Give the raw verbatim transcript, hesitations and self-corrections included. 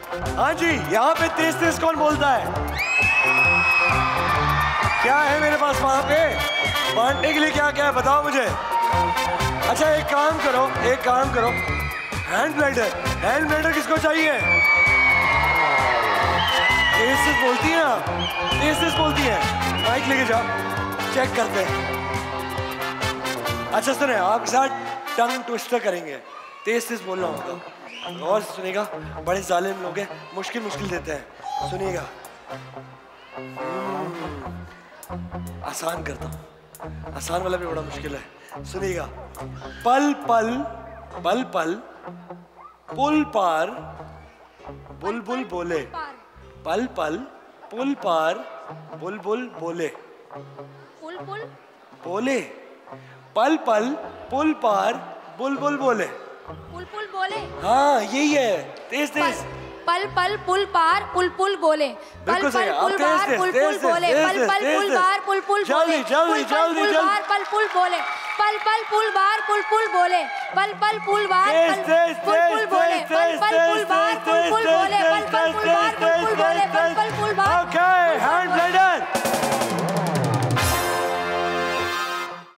हाँ जी, यहाँ पे तेज तेज कौन बोलता है? क्या है मेरे पास वहाँ पे बांटने के लिए? क्या क्या है बताओ मुझे। अच्छा एक काम करो, एक काम करो, हैंड ब्लेंडर, हैंड ब्लेंडर किसको चाहिए? तेज तेज बोलती है आप, तेज तेज बोलती है। माइक लेके जाओ, चेक करते हैं। अच्छा सुने, आप साथ टंग ट्विस्टर करेंगे, तेज तेज बोलना होगा। और सुनिएगा, बड़े जालिम लोग हैं, मुश्किल मुश्किल देते हैं। सुनिएगा, आसान करता हूँ, आसान वाला भी बड़ा मुश्किल है। सुनिएगा, पल पल पल पल पुल पार बुलबुल बोले, पल पल पुल पार बुलबुल बोले, पुल पुल बोले, पल पल पुल पार बुलबुल बोले, पुल पुल बोले। हाँ यही है, तेज तेज। पल पल पुल पार पुल पुल बोले, पल पल पुल पार पुल पुल बोले, पल पल पुल पार पुल पुल बोले, जल्दी जल्दी जल्दी जल्दी, पल पुल बोले, पल पल पुल बार पुल पुल बोले, पल पल पुल बार पुल पुल बोले, पल पल पुल बार पुल पुल बोले, पल पल पुल बार पुल पुल बोले,